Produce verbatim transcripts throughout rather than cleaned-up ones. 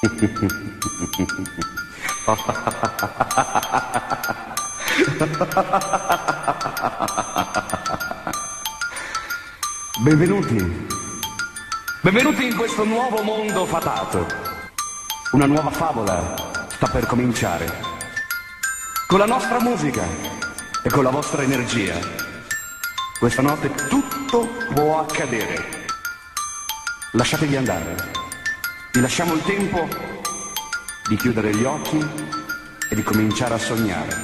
Benvenuti, benvenuti in questo nuovo mondo fatato. Una nuova favola sta per cominciare. Con la nostra musica e con la vostra energia. Questa notte tutto può accadere. Lasciatevi andare. Vi lasciamo il tempo di chiudere gli occhi e di cominciare a sognare.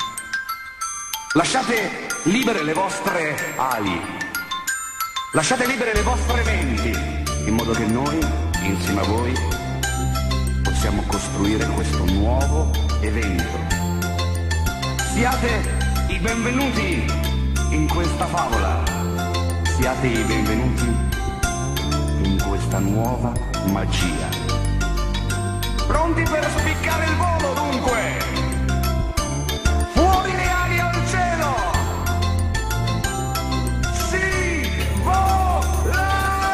Lasciate libere le vostre ali. Lasciate libere le vostre menti, in modo che noi, insieme a voi, possiamo costruire questo nuovo evento. Siate i benvenuti in questa favola. Siate i benvenuti in questa nuova magia. Pronti per spiccare il volo, dunque? Fuori le ali al cielo! Si vola!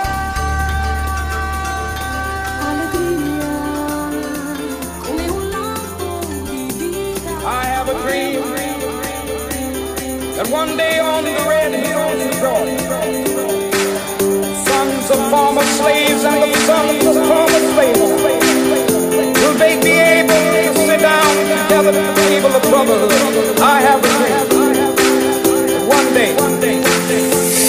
Allegria, come un lampo di vita. I have a dream that one day on the red hills of Georgia, sons of former slaves and the sons of former slaves will they be able to sit down together at the table of brotherhood. I have a dream that one day, one day, one day.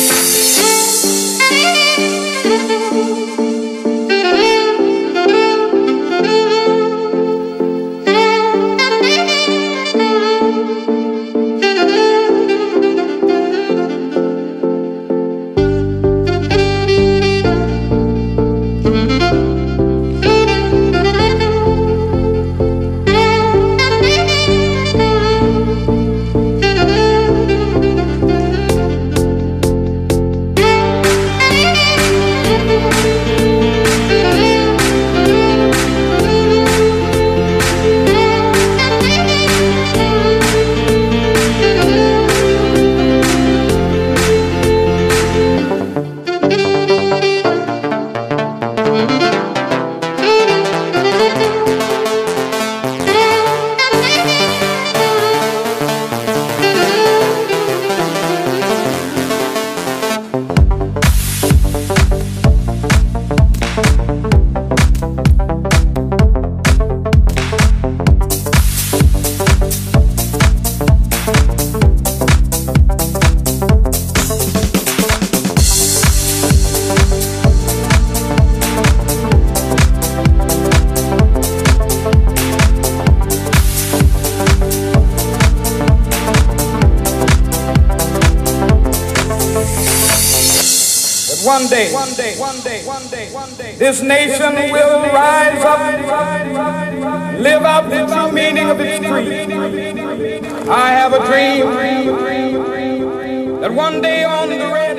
One day, one day, one day, one day, one day, this nation will rise up, live out the true meaning of its creed. I have a dream that one day on the red